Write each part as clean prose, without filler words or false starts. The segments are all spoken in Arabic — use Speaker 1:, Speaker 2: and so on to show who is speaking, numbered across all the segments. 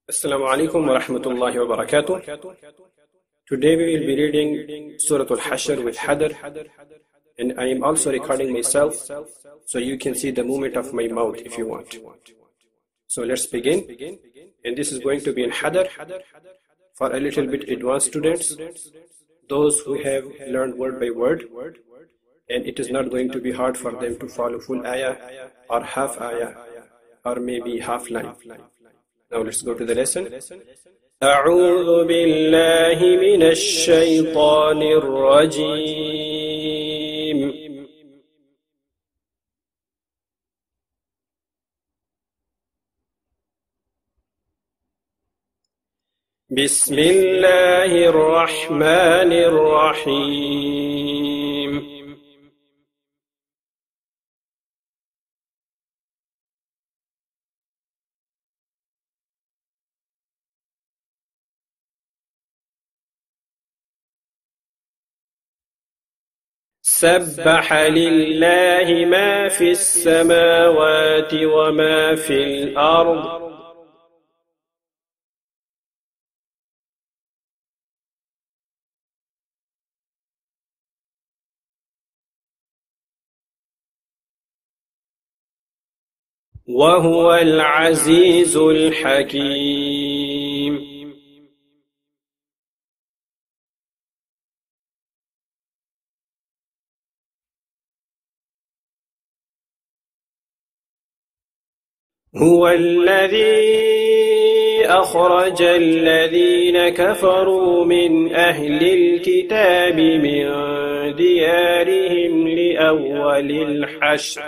Speaker 1: Assalamu alaikum wa rahmatullahi wa barakatuh. Today we will be reading Surah Al Hashr with Hadar, and I am also recording myself so you can see the movement of my mouth if you want. So let's begin. And this is going to be in Hadar for a little bit advanced students, those who have learned word by word, and it is not going to be hard for them to follow full ayah or half ayah or maybe half line. Now let's go to the lesson. أعوذ بالله من الشيطان الرجيم. بسم الله الرحمن الرحيم. سبح لله ما في السماوات وما في الأرض وهو العزيز الحكيم. هو الذي أخرج الذين كفروا من أهل الكتاب من ديارهم لأول الحشر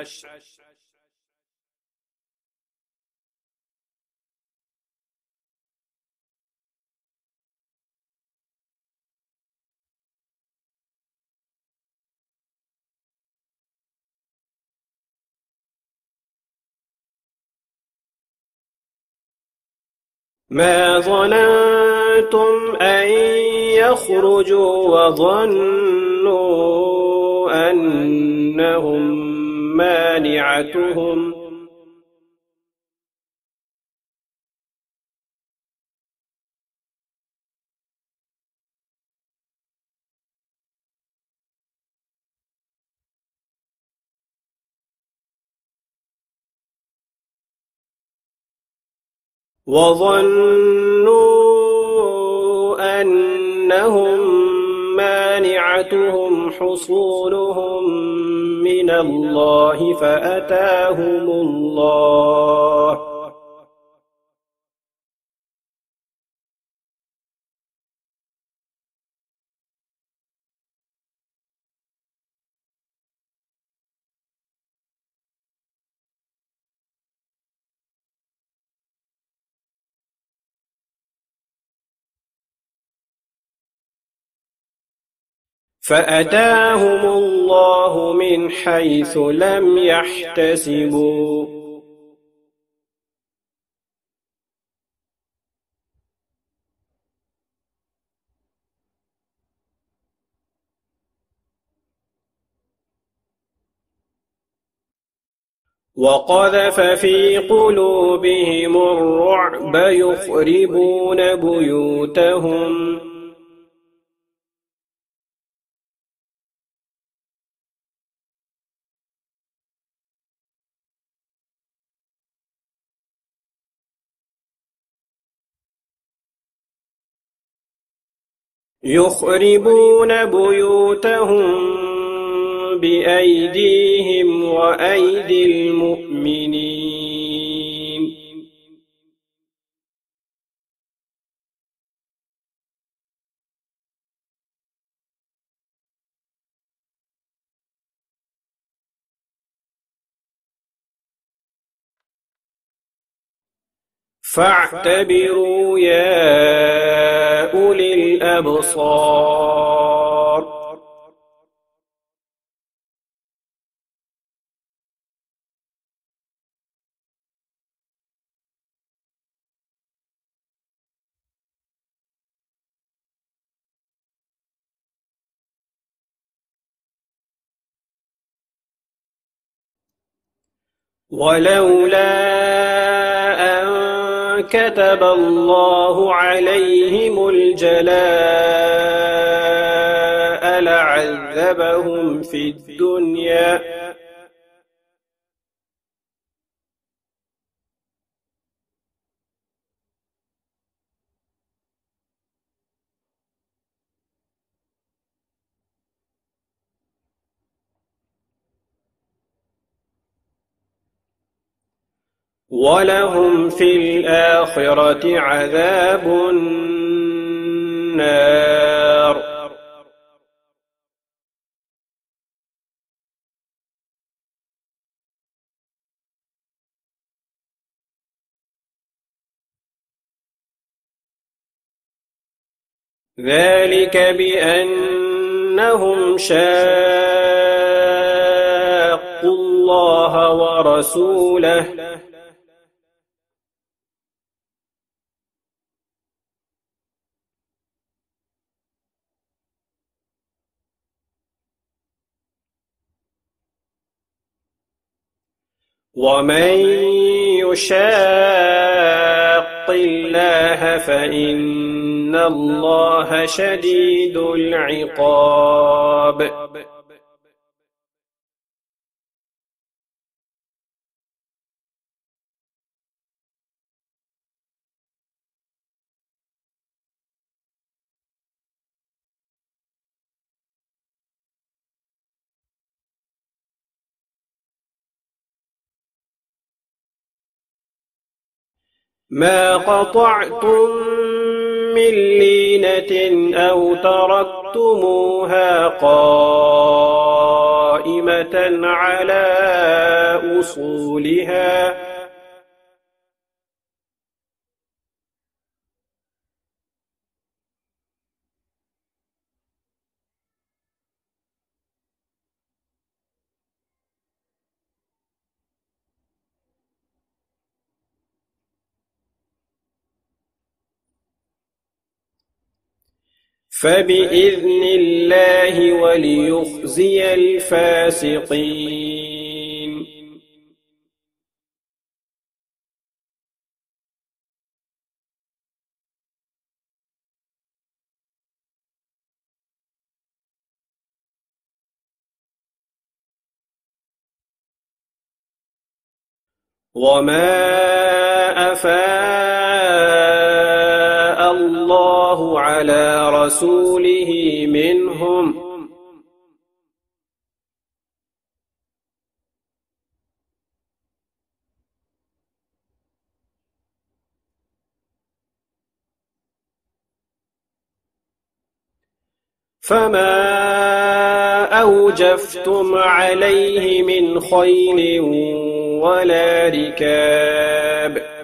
Speaker 1: ما ظننتم أن يخرجوا وظنوا أنهم مانعتهم أنهم مانعتهم حصولهم من الله فأتاهم الله من حيث لم يحتسبوا وقذف في قلوبهم الرعب يخربون بيوتهم بأيديهم وأيدي المؤمنين فاعتبروا يا أولي الأبصار. ولولا أن كتب الله عليهم الجلاء لعذبهم في الدنيا ولهم في الآخرة عذاب النار. ذلك بأنهم شاقوا الله ورسوله ومن يشاق الله فإن الله شديد العقاب. ما قطعتم من لينة أو تركتموها قائمة على أصولها فبإذن الله وليخزي الفاسقين. وما أفاء الله على رسوله منهم فما أوجفتم عليه من خيل ولا ركاب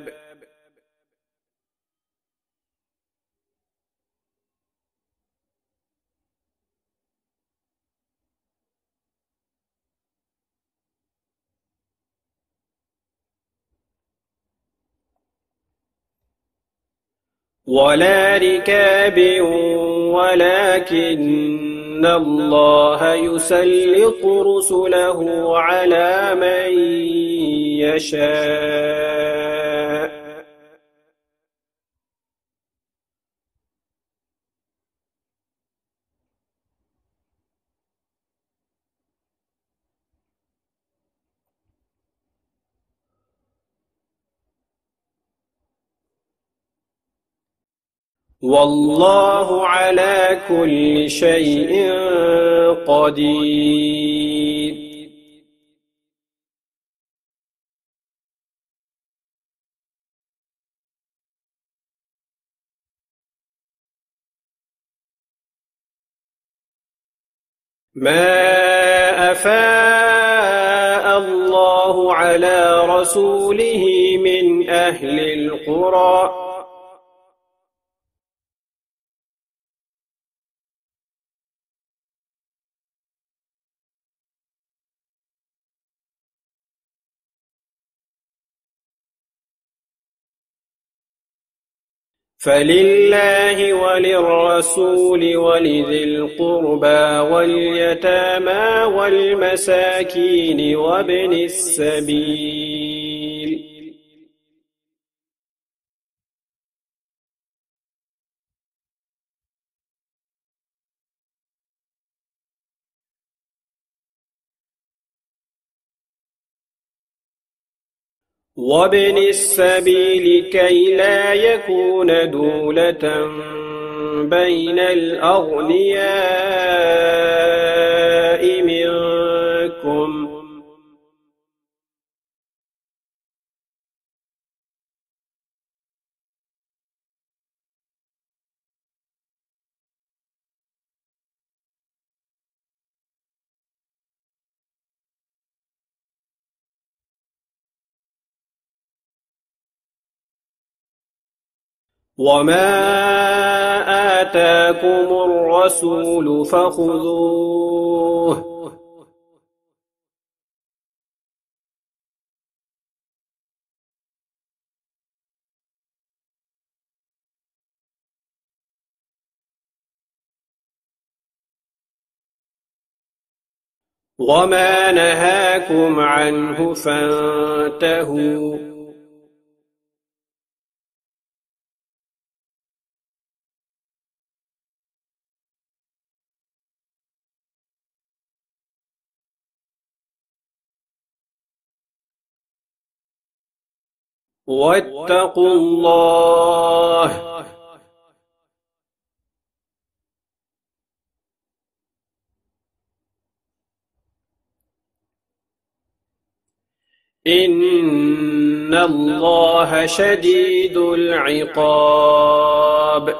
Speaker 1: ولكن الله يسلط رسله على من يشاء والله على كل شيء قدير. ما أفاء الله على رسوله من أهل القرى فلله وللرسول ولذي القربى واليتامى والمساكين وابن السبيل وابن السبيل كي لا يكون دولة بين الأغنياء منكم وما آتاكم الرسول فخذوه وما نهاكم عنه فانتهوا واتقوا الله إن الله شديد العقاب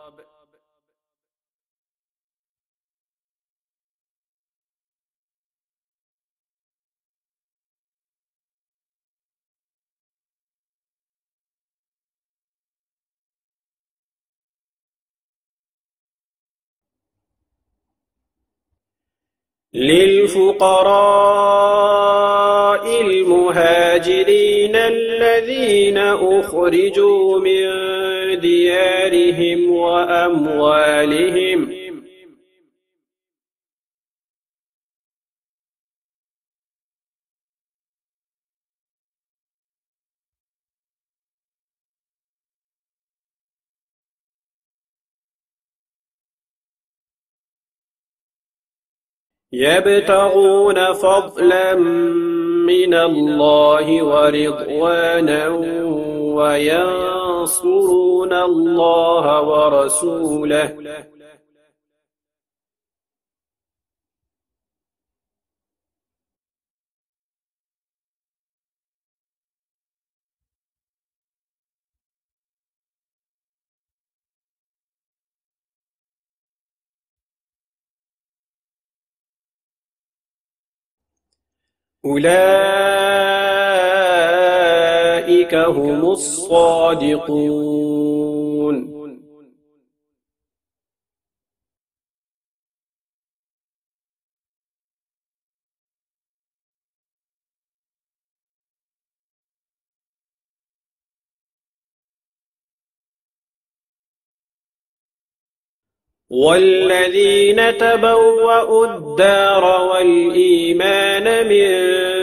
Speaker 1: للفقراء المهاجرين الذين أخرجوا من ديارهم وأموالهم يبتغون فضلا من الله ورضوانا وينصرون الله ورسوله أولئك هم الصادقون والذين تبوأوا الدار والإيمان من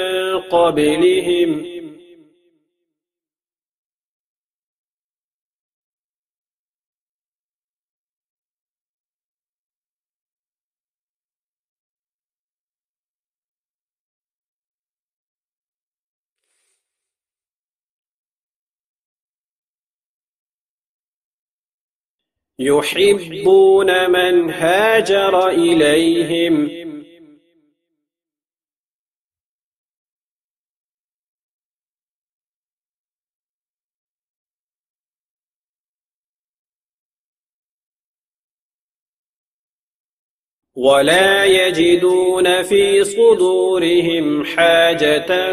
Speaker 1: قبلهم يحبون من هاجر إليهم ولا يجدون في صدورهم حاجة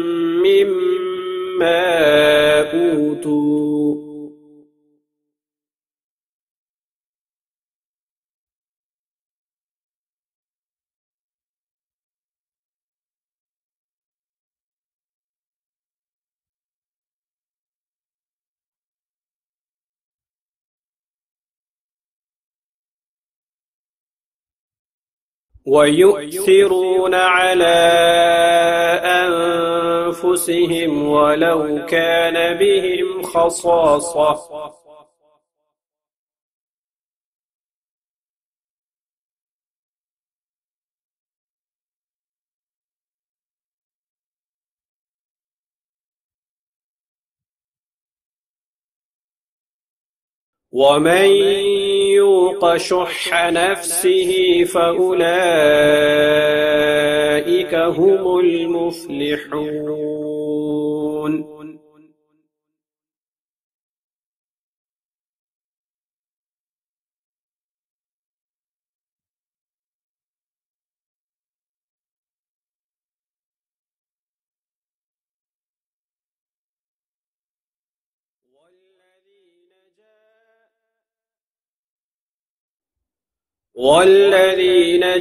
Speaker 1: مما أوتوا ويؤثرون على أنفسهم ولو كان بهم خصاصة ومن يوق شح نفسه فأولئك هم المفلحون. والذين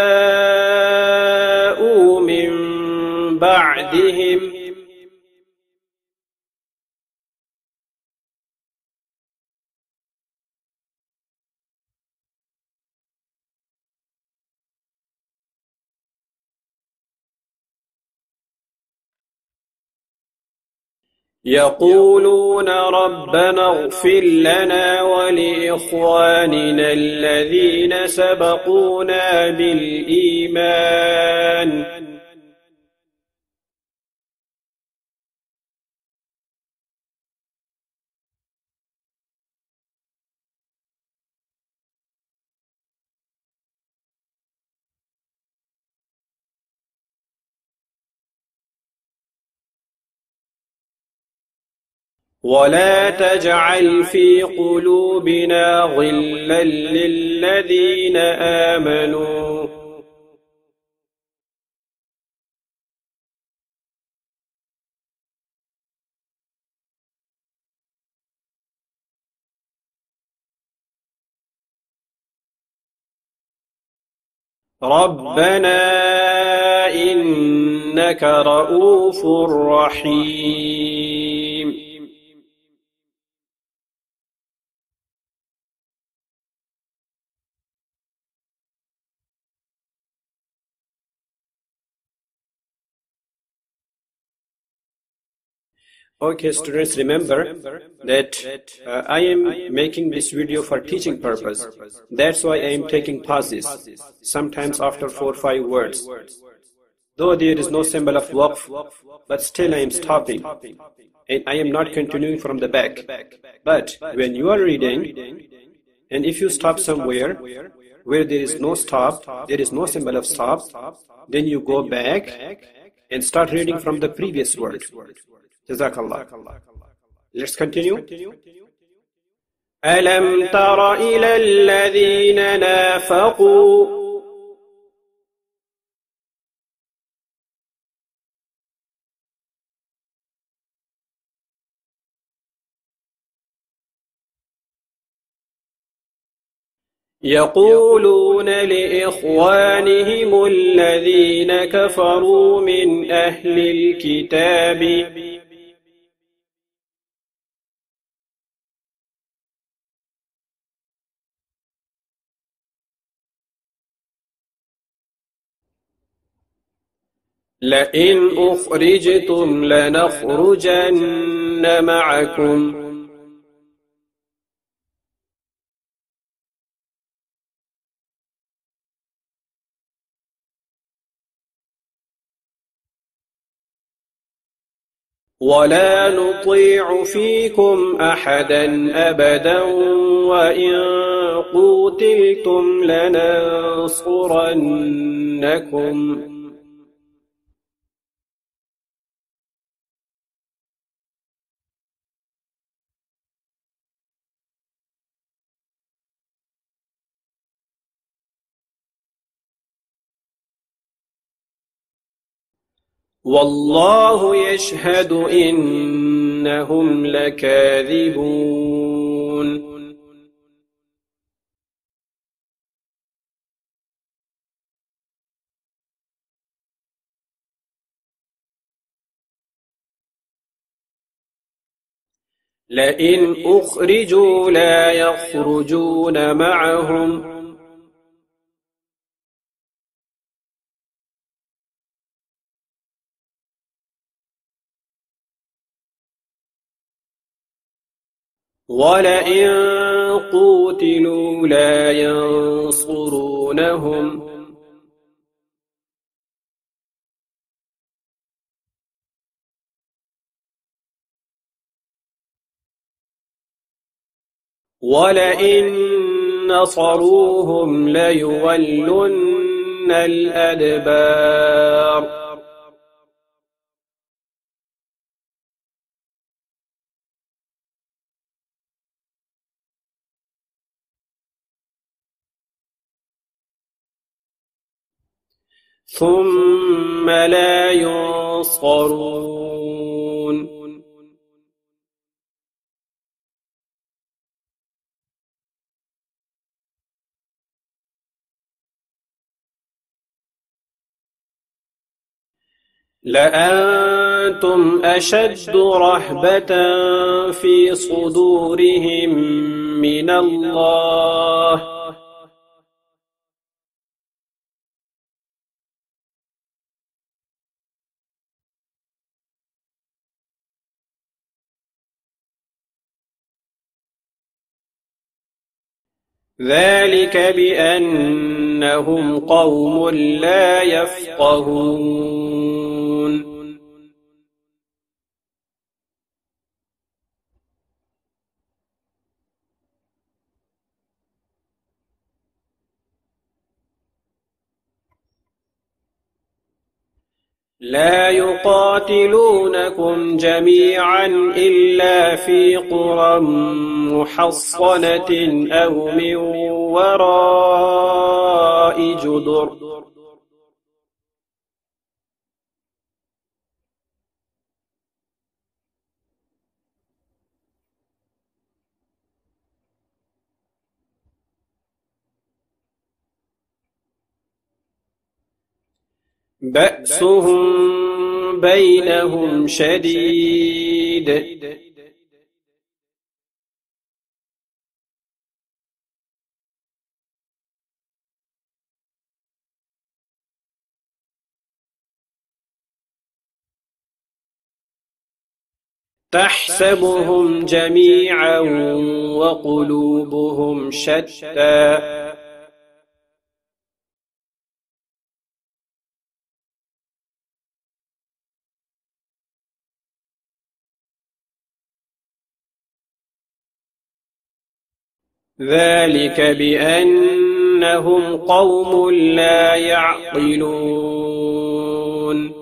Speaker 1: جاءوا من بعدهم يقولون ربنا اغفر لنا ولإخواننا الذين سبقونا بالإيمان ولا تجعل في قلوبنا غلا للذين آمنوا ربنا إنك رؤوف رحيم. Okay, students, remember that I am making this video for teaching purpose. That's why I am taking pauses, sometimes after 4 or 5 words. Though there is no symbol of Waqf, but still I am stopping. And I am not continuing from the back. But when you are reading, and if you stop somewhere where there is no stop, there is no symbol of stop, then you go back and start reading from the previous word. Jazakallah. Let's continue. ألم تر إلى الذين نافقوا يقولون لإخوانهم الذين كفروا من أهل الكتاب لئن أخرجتم لنخرجن معكم ولا نطيع فيكم أحدا أبدا وإن قوتلتم لننصرنكم والله يشهد إنهم لكاذبون. لئن أخرجوا لا يخرجون معهم ولئن قوتلوا لا ينصرونهم ولئن نصروهم ليولن الأدبار ثم لا ينصرون لأنتم أشد رهبة في صدورهم من الله ذلك بأنهم قوم لا يفقهون لا يقاتلونكم جميعا إلا في قرى محصنة أو من وراء جدر بأسهم بينهم شديد تحسبهم جميعا وقلوبهم شتى ذلك بأنهم قوم لا يعقلون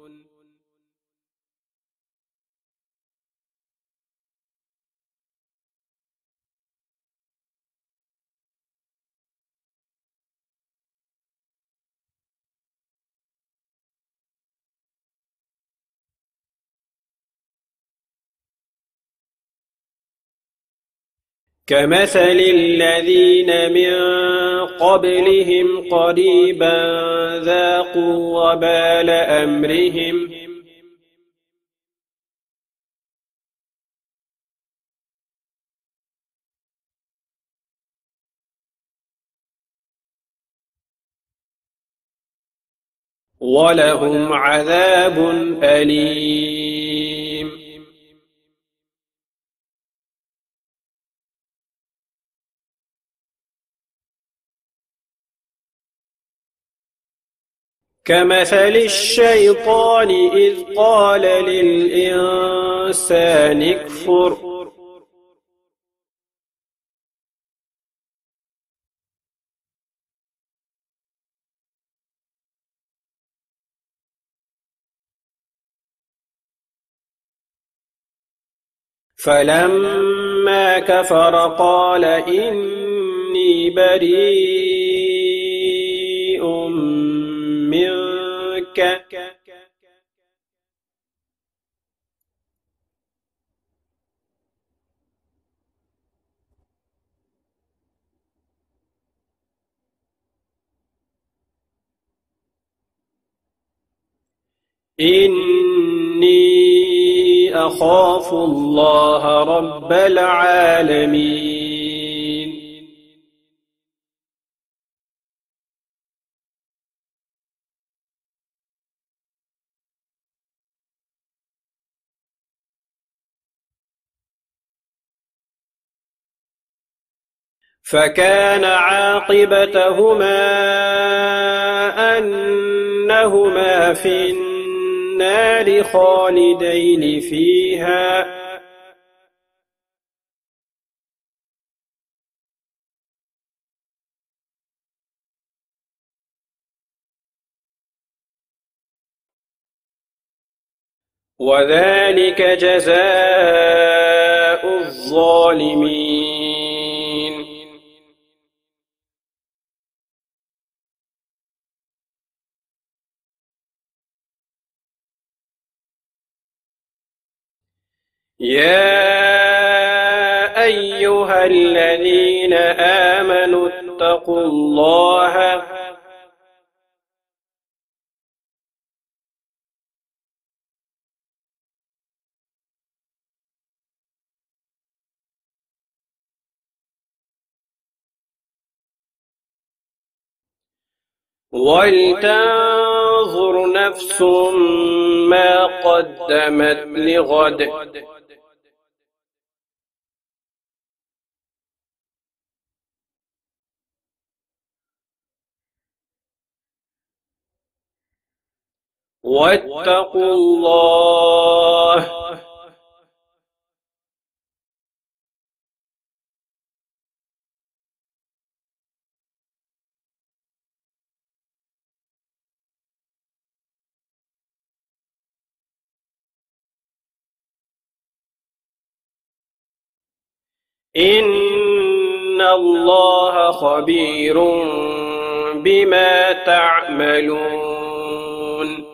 Speaker 1: كمثل الذين من قبلهم قريبا ذاقوا وبال أمرهم ولهم عذاب أليم كمثل الشيطان إذ قال للإنسان اكفر فلما كفر قال إني بريء منك إني أخاف الله رب العالمين فكان عاقبتهما أنهما في النار خالدين فيها وذلك جزاء الظالمين. يا أيها الذين آمنوا اتقوا الله ولتنظر نفس ما قدمت لغد واتقوا الله إن الله خبير بما تعملون.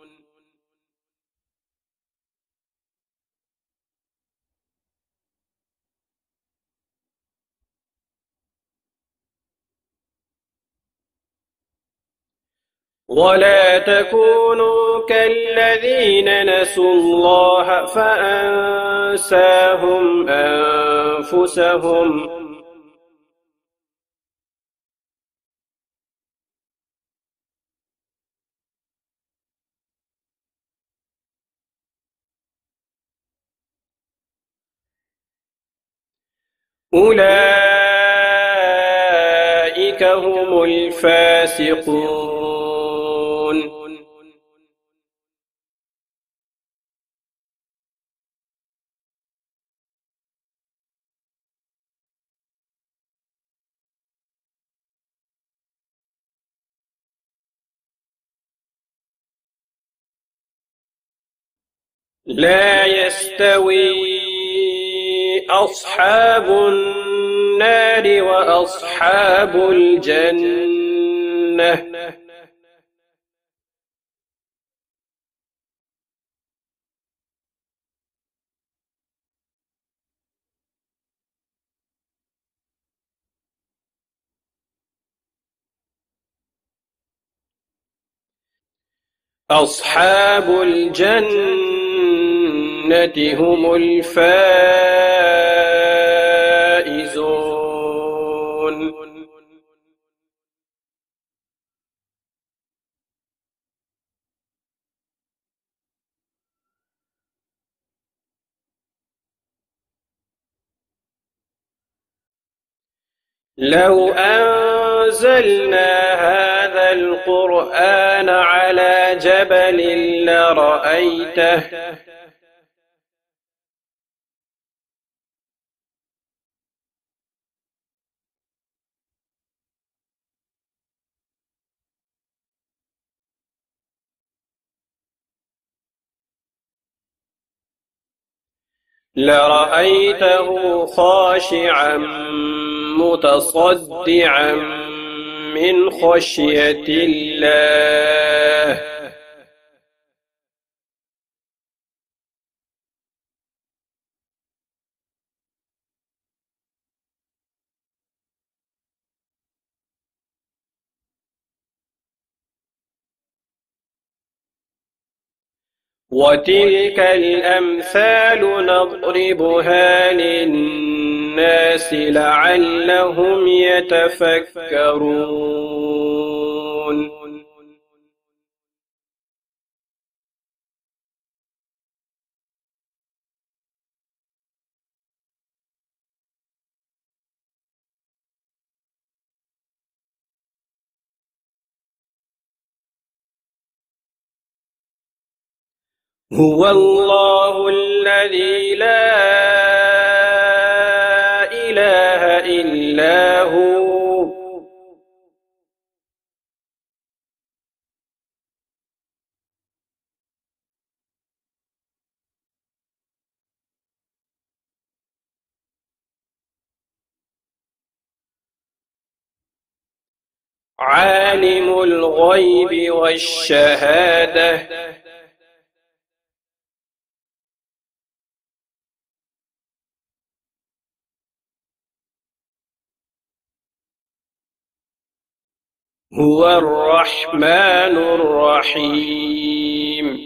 Speaker 1: ولا تكونوا كالذين نسوا الله فأنساهم أنفسهم أولئك هم الفاسقون. لا يستوي أصحاب النار وأصحاب الجنة أصحاب الجنة هم الفائزون. لو أنزلنا هذا القرآن على جبل لرأيته خاشعا متصدعا من خشية الله. وتلك الأمثال نضربها للناس لعلهم يتفكرون. هو الله الذي لا إله إلا هو عالم الغيب والشهادة هو الرحمن الرحيم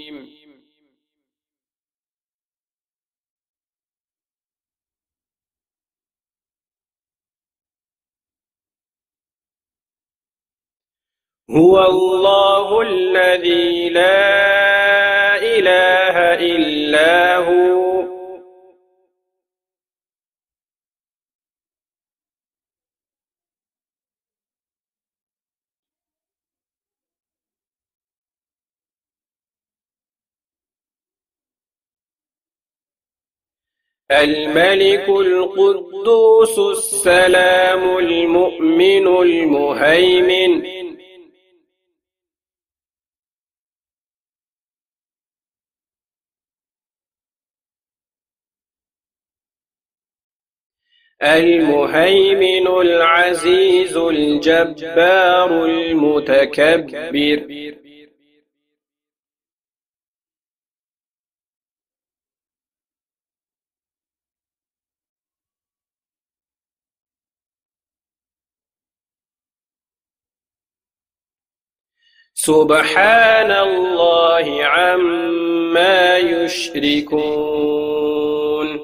Speaker 1: هو الله الذي لا إله إلا هو الملك القدوس السلام المؤمن المهيمن المهيمن العزيز الجبار المتكبر سبحان الله عما يشركون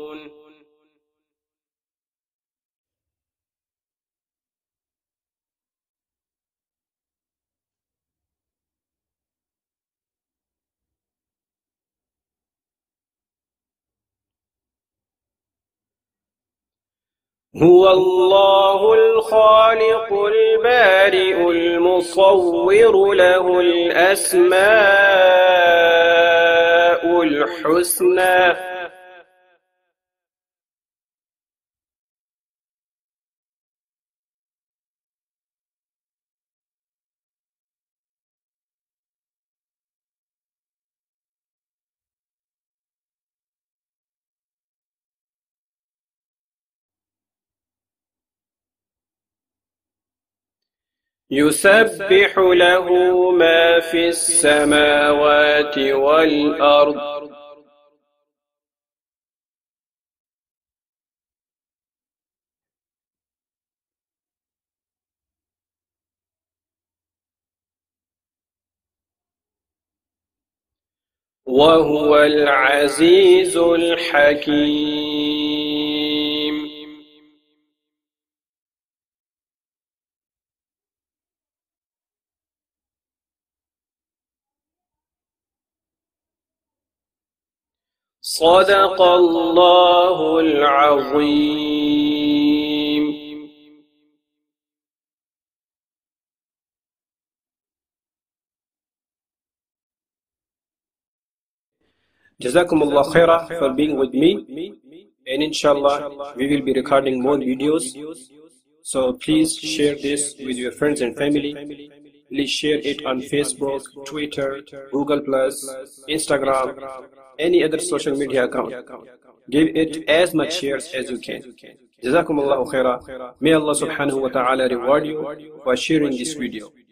Speaker 1: هو الله الخالق البارئ المصور له الأسماء الحسنى يسبح له ما في السماوات والأرض وهو العزيز الحكيم صدق الله العظيم. Jazakumullah khaira for being with me, and inshallah we will be recording more videos, so please share this with your friends and family. Please share it on Facebook, Twitter, Google+, Instagram, any other social media account. Give it as much shares as you can. Jazakumullahu khaira. May Allah subhanahu wa ta'ala reward you for sharing this video.